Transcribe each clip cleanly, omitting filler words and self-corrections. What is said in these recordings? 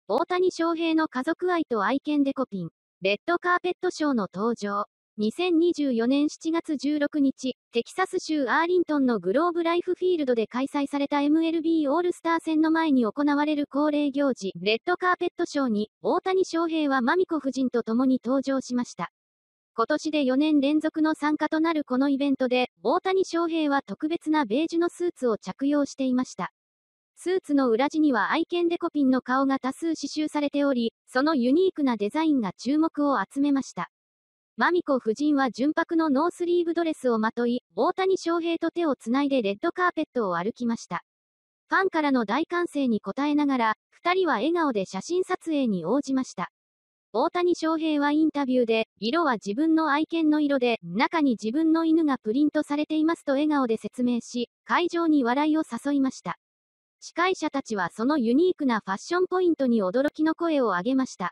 大谷翔平の家族愛と愛犬デコピン。レッドカーペットショーの登場。2024年7月16日、テキサス州アーリントンのグローブライフフィールドで開催された MLB オールスター戦の前に行われる恒例行事、レッドカーペットショーに、大谷翔平はマミコ夫人と共に登場しました。今年で4年連続の参加となるこのイベントで、大谷翔平は特別なベージュのスーツを着用していました。スーツの裏地には愛犬デコピンの顔が多数刺繍されており、そのユニークなデザインが注目を集めました。マミコ夫人は純白のノースリーブドレスをまとい、大谷翔平と手をつないでレッドカーペットを歩きました。ファンからの大歓声に応えながら、二人は笑顔で写真撮影に応じました。大谷翔平はインタビューで、色は自分の愛犬の色で、中に自分の犬がプリントされていますと笑顔で説明し、会場に笑いを誘いました。司会者たちはそのユニークなファッションポイントに驚きの声を上げました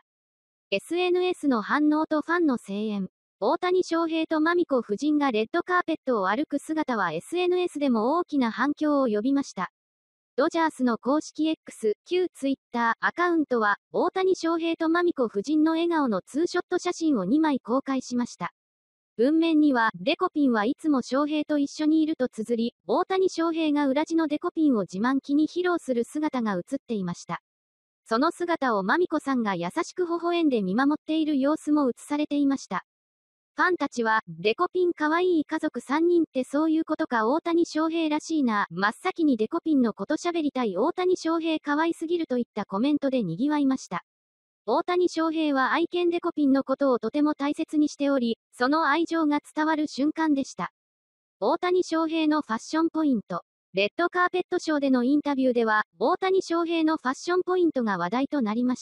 。SNS の反応とファンの声援。大谷翔平とマミコ夫人がレッドカーペットを歩く姿は SNS でも大きな反響を呼びました。ドジャースの公式 X、旧 Twitter アカウントは、大谷翔平とマミコ夫人の笑顔のツーショット写真を2枚公開しました。文面には、デコピンはいつも翔平と一緒にいると綴り、大谷翔平が裏地のデコピンを自慢機に披露する姿が映っていました。その姿をマミコさんが優しく微笑んで見守っている様子も映されていました。ファンたちは、デコピンかわいい家族3人ってそういうことか大谷翔平らしいな、真っ先にデコピンのこと喋りたい大谷翔平かわいすぎるといったコメントで賑わいました。大谷翔平は愛犬デコピンのことをとても大切にしており、その愛情が伝わる瞬間でした。大谷翔平のファッションポイント。レッドカーペットショーでのインタビューでは、大谷翔平のファッションポイントが話題となりました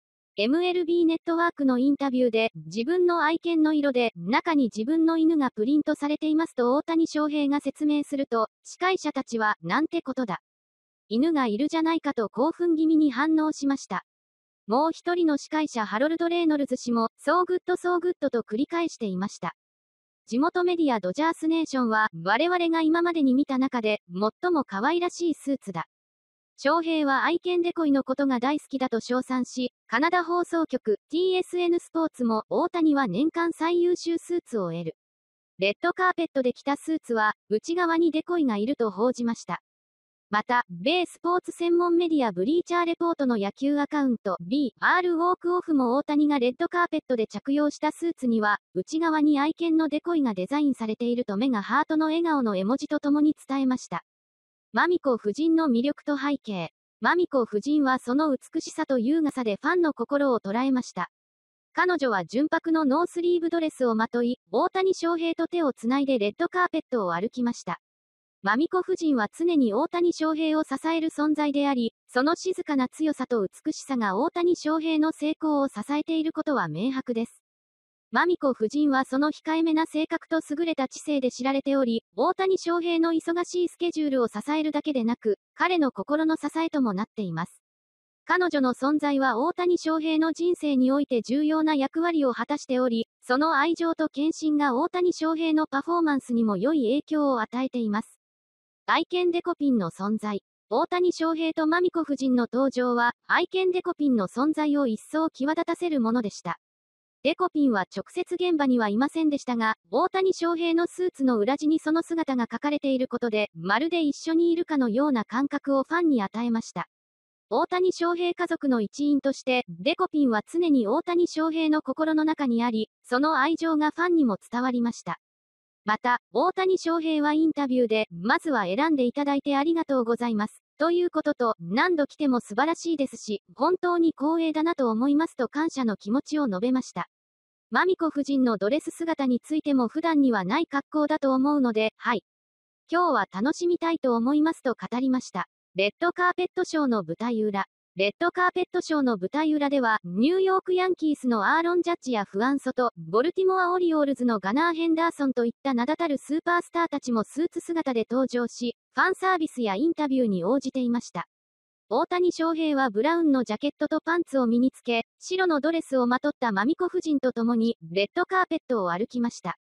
。MLB ネットワークのインタビューで、自分の愛犬の色で、中に自分の犬がプリントされていますと大谷翔平が説明すると、司会者たちは、なんてことだ。犬がいるじゃないかと興奮気味に反応しました。もう一人の司会者ハロルド・レイノルズ氏も、そうグッドそうグッドと繰り返していました。地元メディアドジャースネーションは、我々が今までに見た中で、最も可愛らしいスーツだ。翔平は愛犬デコイのことが大好きだと称賛し、カナダ放送局 TSN スポーツも大谷は年間最優秀スーツを得る。レッドカーペットで着たスーツは、内側にデコイがいると報じました。また、米スポーツ専門メディアブリーチャーレポートの野球アカウント B.R. ウォークオフも大谷がレッドカーペットで着用したスーツには、内側に愛犬のデコイがデザインされていると目がハートの笑顔の絵文字とともに伝えました。マミコ夫人の魅力と背景。マミコ夫人はその美しさと優雅さでファンの心を捉えました。彼女は純白のノースリーブドレスをまとい、大谷翔平と手をつないでレッドカーペットを歩きました。マミコ夫人は常に大谷翔平を支える存在であり、その静かな強さと美しさが大谷翔平の成功を支えていることは明白です。マミコ夫人はその控えめな性格と優れた知性で知られており、大谷翔平の忙しいスケジュールを支えるだけでなく、彼の心の支えともなっています。彼女の存在は大谷翔平の人生において重要な役割を果たしており、その愛情と献身が大谷翔平のパフォーマンスにも良い影響を与えています。愛犬デコピンの存在。大谷翔平とマミコ夫人の登場は、愛犬デコピンの存在を一層際立たせるものでした。デコピンは直接現場にはいませんでしたが、大谷翔平のスーツの裏地にその姿が書かれていることで、まるで一緒にいるかのような感覚をファンに与えました。大谷翔平家族の一員として、デコピンは常に大谷翔平の心の中にあり、その愛情がファンにも伝わりました。また、大谷翔平はインタビューで、まずは選んでいただいてありがとうございます。ということと、何度来ても素晴らしいですし、本当に光栄だなと思いますと感謝の気持ちを述べました。マミコ夫人のドレス姿についても普段にはない格好だと思うので、はい。今日は楽しみたいと思いますと語りました。レッドカーペットショーの舞台裏。レッドカーペットショーの舞台裏では、ニューヨークヤンキースのアーロン・ジャッジやフアン・ソト、ボルティモア・オリオールズのガナー・ヘンダーソンといった名だたるスーパースターたちもスーツ姿で登場し、ファンサービスやインタビューに応じていました。大谷翔平はブラウンのジャケットとパンツを身につけ、白のドレスをまとったマミコ夫人と共に、レッドカーペットを歩きました。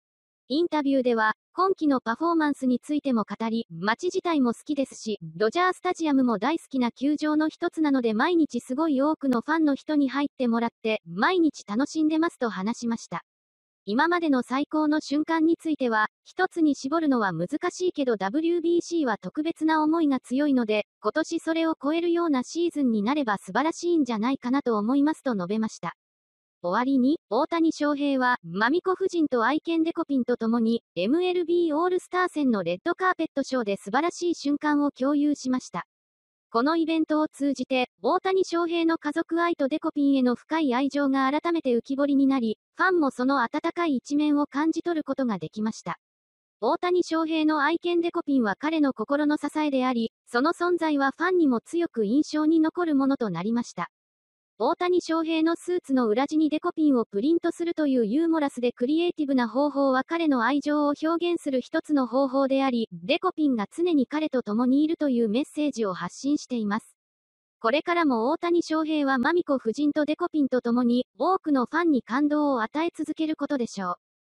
インタビューでは、今季のパフォーマンスについても語り、街自体も好きですし、ドジャースタジアムも大好きな球場の一つなので毎日すごい多くのファンの人に入ってもらって、毎日楽しんでますと話しました。今までの最高の瞬間については、一つに絞るのは難しいけど WBC は特別な思いが強いので、今年それを超えるようなシーズンになれば素晴らしいんじゃないかなと思いますと述べました。終わりに、大谷翔平は、マミコ夫人と愛犬デコピンと共に、MLB オールスター戦のレッドカーペットショーで素晴らしい瞬間を共有しました。このイベントを通じて、大谷翔平の家族愛とデコピンへの深い愛情が改めて浮き彫りになり、ファンもその温かい一面を感じ取ることができました。大谷翔平の愛犬デコピンは彼の心の支えであり、その存在はファンにも強く印象に残るものとなりました。大谷翔平のスーツの裏地にデコピンをプリントするというユーモラスでクリエイティブな方法は彼の愛情を表現する一つの方法であり、デコピンが常に彼と共にいるというメッセージを発信しています。これからも大谷翔平はマミコ夫人とデコピンと共に多くのファンに感動を与え続けることでしょう。